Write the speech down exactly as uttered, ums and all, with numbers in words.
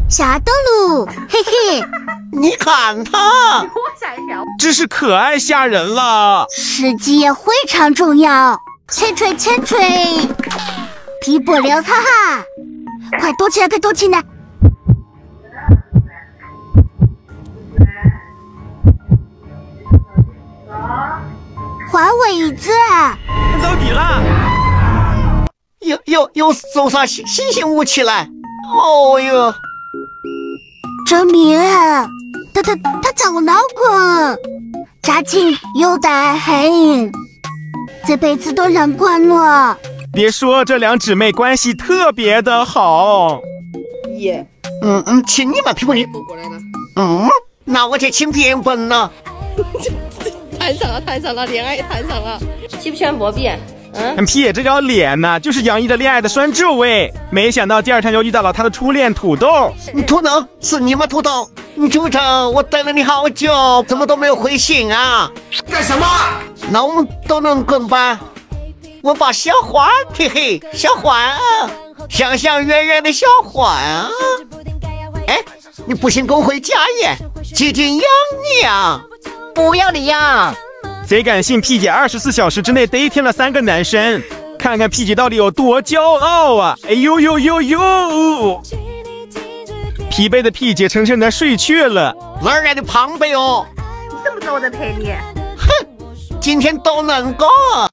下到喽，嘿嘿。 你看他， 给我吓一跳， 真是可爱吓人了。 时机也非常重要，前锤前锤，皮不留他哈，快躲起来，快躲起来！换位置， 到底了。 又又又送上新新型武器来，哦哟！ 证明他他他找我老公，家境有待黑，这辈子都让惯了。 别说这两姊妹关系特别的好。 耶， 嗯嗯，亲你嘛，皮不皮？ 不过来了， 嗯，那我去请别本了。 谈上了，谈上了，恋爱谈上了，喜不喜欢波比？嗯， 屁，这叫脸呢，就是洋溢着恋爱的酸臭味。没想到第二天就遇到了他的初恋土豆。 土豆是你吗？土豆，你组长，我等了你好久，怎么都没有回信啊？ 干什么？ 那我们都能更办。我把小花，嘿嘿，小花啊，香香圆圆的小花啊。哎，你不信跟我回家耶？接近养你啊！ 不要你呀！ 谁敢信屁姐二十四小时之内 dating 了三个男生？看看屁姐到底有多骄傲啊！哎呦呦呦呦！疲惫的屁姐沉沉的睡去了。 哪儿来的胖贝哦？ 你怎么知道我在陪你？ 哼，今天都能够。